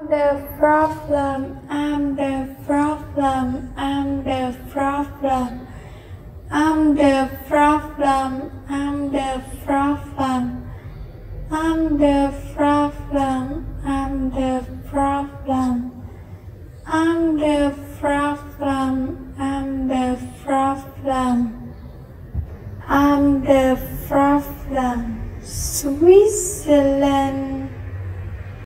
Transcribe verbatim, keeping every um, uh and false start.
the problem, I'm the problem, I'm the problem. I'm the problem, I'm the problem. I'm the problem, I'm the problem. I'm the problem, I'm the problem. I'm the problem. Switzerland.